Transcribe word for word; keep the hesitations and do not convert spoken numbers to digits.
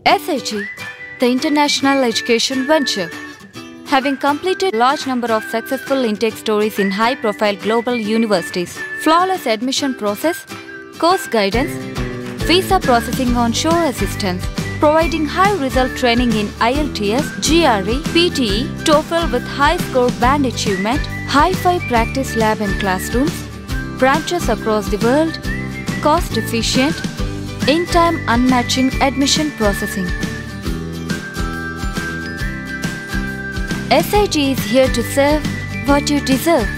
S I G, the International Education Venture. Having completed a large number of successful intake stories in high-profile global universities, flawless admission process, course guidance, visa processing on-shore assistance, providing high-result training in I E L T S, G R E, P T E, TOEFL with high-score band achievement, hi-fi practice lab and classrooms, branches across the world, cost-efficient, in-time unmatching admission processing. S I G is here to serve what you deserve.